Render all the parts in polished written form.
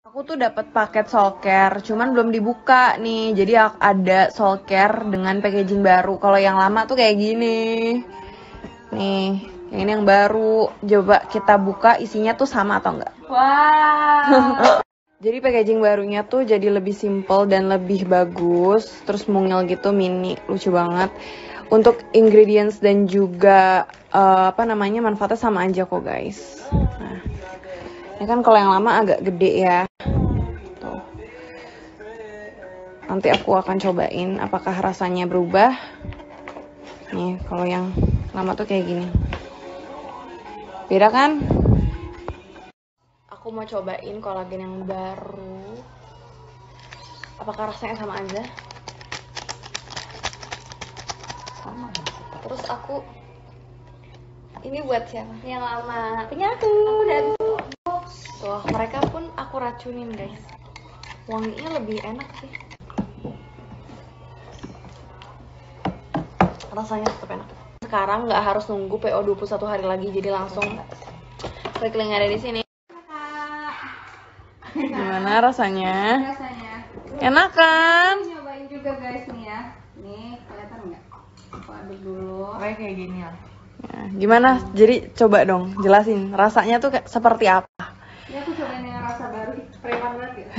Aku tuh dapat paket Soulcare, cuman belum dibuka nih. Jadi ada Soulcare dengan packaging baru. Kalau yang lama tuh kayak gini. Nih, yang ini yang baru. Coba kita buka isinya tuh sama atau enggak. Wow. Jadi packaging barunya tuh jadi lebih simple dan lebih bagus. Terus mungil gitu, mini, lucu banget. Untuk ingredients dan juga manfaatnya sama aja kok guys. Nah, ini kan kalau yang lama agak gede ya. Tuh. Nanti aku akan cobain apakah rasanya berubah. Nih, kalau yang lama tuh kayak gini. Beda kan? Aku mau cobain kolagen yang baru. Apakah rasanya sama aja? Sama. Terus aku ini buat siapa? Yang lama. Punya aku. Dan tuh, mereka pun aku racunin, guys. Wanginya lebih enak sih. Rasanya tetap enak. Sekarang nggak harus nunggu PO 21 hari lagi, jadi langsung klik link yang ada di sini. Gimana rasanya? Enak kan? Aku nyobain juga guys nih ya. Nih, kelihatan nggak? Aku aduk dulu. Kayak gini lah. Ya, gimana? Jadi coba dong, jelasin. Rasanya tuh kayak seperti apa? Ini aku cobain yang rasa baru, preman banget ya.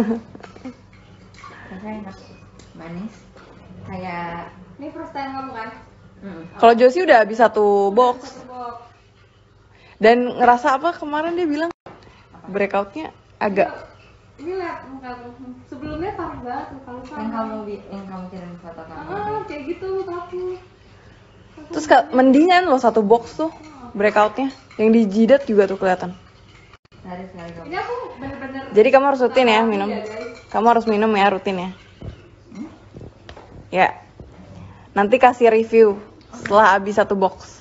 Rasanya enak, manis. Kayak Ini first time kamu kan? Kalau Josie udah habis satu box. Satu box. Dan ngerasa apa kemarin dia bilang breakoutnya agak. Ini lihat muka aku. Sebelumnya parah banget muka lu sama. yang kamu kirim foto kamu. Kayak gitu muka aku. Terus mendingan loh satu box tuh breakoutnya. Yang di jidat juga tuh kelihatan. Sehari sekali kamu. Ini aku bener-bener. Jadi kamu harus rutin ya minum. Ya, guys. Kamu harus minum ya rutin ya. Ya. Nanti kasih review setelah habis satu box.